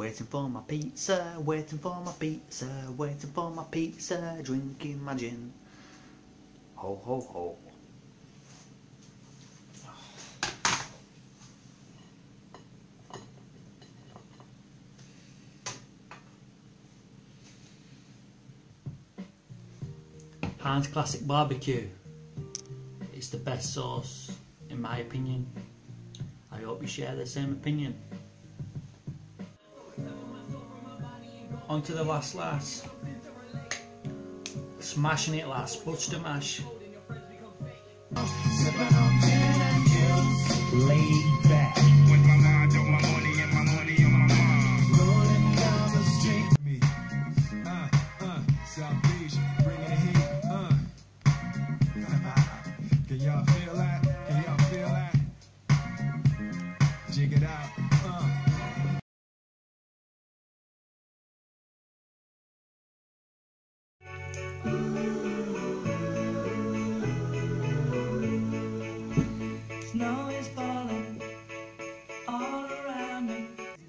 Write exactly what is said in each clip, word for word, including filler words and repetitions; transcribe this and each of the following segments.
Waiting for my pizza, waiting for my pizza, waiting for my pizza, drinking my gin. Ho ho ho. Heinz Classic Barbecue. It's the best sauce in my opinion. I hope you share the same opinion. On to the last lass. Smashing it like spuds to mash. Laid back. With my mind on my money and my money on my mind. Rolling down the street. Me. Uh, uh, South Beach, bringing the heat. Uh. Can y'all feel that? Can y'all feel that? Jig it out. Uh. Snow is falling all around me.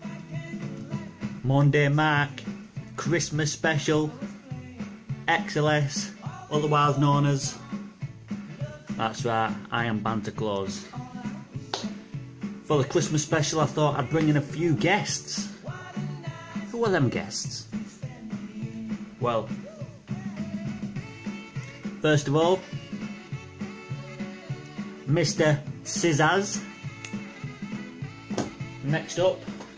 Monday Mark Christmas special X L S, otherwise known as, that's right, I am Santa Claus. For the Christmas special I thought I'd bring in a few guests. Who are them guests? Well, first of all, Mister Scissors. Next up,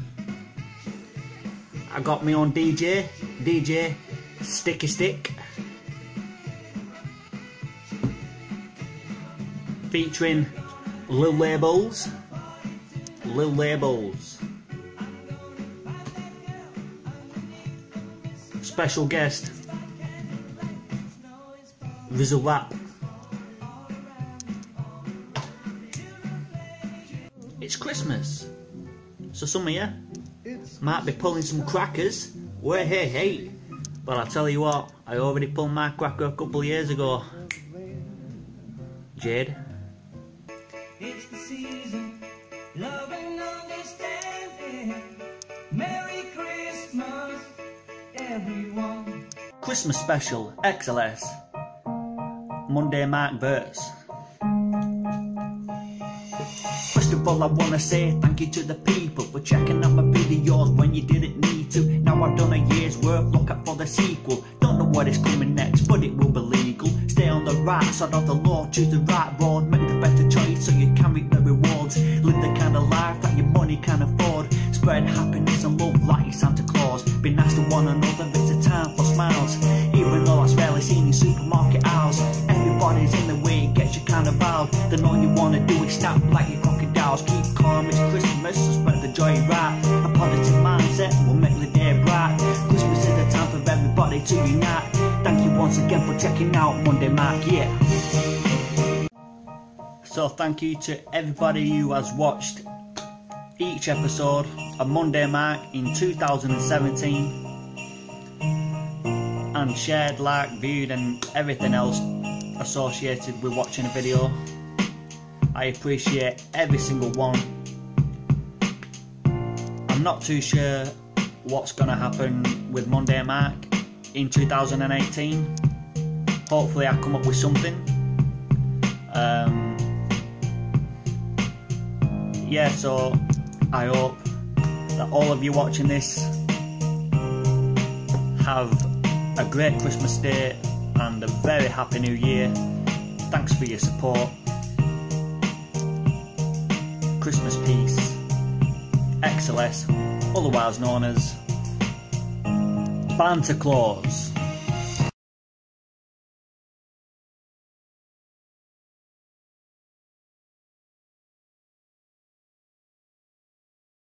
I got me on D J, D J Sticky Stick, featuring Lil Labels, Lil Labels. Special guest, Rizzle Rap. It's Christmas, so some of you might be pulling some crackers. Well, hey, hey, but I tell you what, I already pulled my cracker a couple of years ago. Jade. It's the season, love and understanding. Merry Christmas, everyone. Christmas special, X L S. Monday Mark verse. First of all I wanna say thank you to the people for checking out my videos when you didn't need to. Now I've done a year's work, look out for the sequel. Don't know what is coming next, but it will be legal. Stay on the right side of the law, choose the right road, make the better choice so you can reap the rewards. Live the kind of life that your money can afford. Spread happiness and love like Santa Claus. Be nice to one another, it's a time for smiles. Even though that's rarely seen in supermarket aisles. Everybody's in the way, it gets you kind of wild. Then all you wanna do is snap like your crocodiles. Keep calm, it's Christmas, so spread the joy right. A positive mindset will make the day bright. Christmas is the time for everybody to unite. Thank you once again for checking out Monday Mark, yeah. So thank you to everybody who has watched each episode of Monday Mark in two thousand seventeen and shared, liked, viewed and everything else associated with watching a video. I appreciate every single one. I'm not too sure what's going to happen with Monday Mark in two thousand eighteen. Hopefully I come up with something. Um, yeah, so I hope that all of you watching this have a great Christmas day and a very happy new year. Thanks for your support. Christmas peace. X L S, otherwise known as Santa Claus.